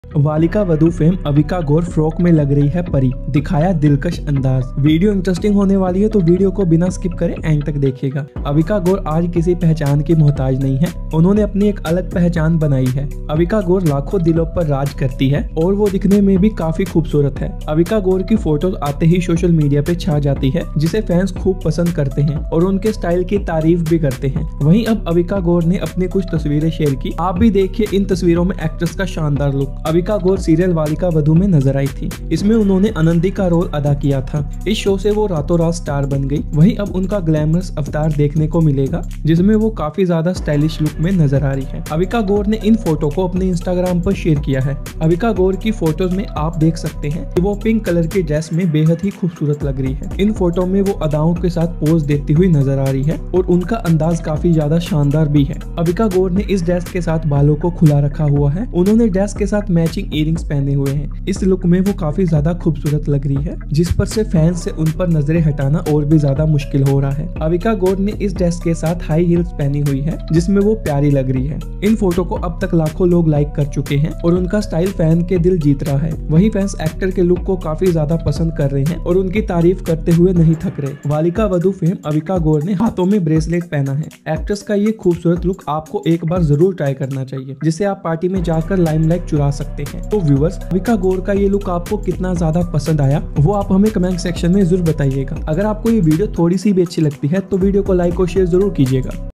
वालिका वधू फेम अविका गौर फ्रॉक में लग रही है परी, दिखाया दिलकश अंदाज। वीडियो इंटरेस्टिंग होने वाली है तो वीडियो को बिना स्किप करे एंड तक देखिएगा। अविका गौर आज किसी पहचान की मोहताज नहीं है, उन्होंने अपनी एक अलग पहचान बनाई है। अविका गौर लाखों दिलों पर राज करती है और वो दिखने में भी काफी खूबसूरत है। अविका गौर की फोटोज आते ही सोशल मीडिया पे छा जाती है, जिसे फैंस खूब पसंद करते हैं और उनके स्टाइल की तारीफ भी करते हैं। वहीं अब अविका गौर ने अपनी कुछ तस्वीरें शेयर की, आप भी देखिए इन तस्वीरों में एक्ट्रेस का शानदार लुक। अविका गौर सीरियल वालिका वधू में नजर आई थी, इसमें उन्होंने अनंदी का रोल अदा किया था। इस शो से वो रातों रात स्टार बन गई। वहीं अब उनका ग्लैमरस अवतार देखने को मिलेगा, जिसमें वो काफी ज्यादा स्टाइलिश लुक में नजर आ रही है। अविका गौर ने इन फोटो को अपने इंस्टाग्राम पर शेयर किया है। अविका गौर की फोटोज में आप देख सकते हैं कि वो पिंक कलर की ड्रेस में बेहद ही खूबसूरत लग रही है। इन फोटो में वो अदाओं के साथ पोज देती हुई नजर आ रही है और उनका अंदाज काफी ज्यादा शानदार भी है। अविका गौर ने इस ड्रेस के साथ बालों को खुला रखा हुआ है। उन्होंने ड्रेस के साथ मैचिंग इयररिंग्स पहने हुए हैं। इस लुक में वो काफी ज्यादा खूबसूरत लग रही है, जिस पर से फैंस से उन पर नजरें हटाना और भी ज्यादा मुश्किल हो रहा है। अविका गौर ने इस ड्रेस के साथ हाई हील्स पहनी हुई है, जिसमें वो प्यारी लग रही है। इन फोटो को अब तक लाखों लोग लाइक कर चुके हैं और उनका स्टाइल फैन के दिल जीत रहा है। वहीं फैंस एक्टर के लुक को काफी ज्यादा पसंद कर रहे हैं और उनकी तारीफ करते हुए नहीं थक रहे। वालिका वधू फेम अविका गौर ने हाथों में ब्रेसलेट पहना है। एक्ट्रेस का ये खूबसूरत लुक आपको एक बार जरूर ट्राई करना चाहिए, जिससे आप पार्टी में जाकर लाइमलाइट चुरा सकते हैं। तो व्यूअर्स, अविका गौर का ये लुक आपको कितना ज्यादा पसंद आया वो आप हमें कमेंट सेक्शन में जरूर बताइएगा। अगर आपको ये वीडियो थोड़ी सी भी अच्छी लगती है तो वीडियो को लाइक और शेयर जरूर कीजिएगा।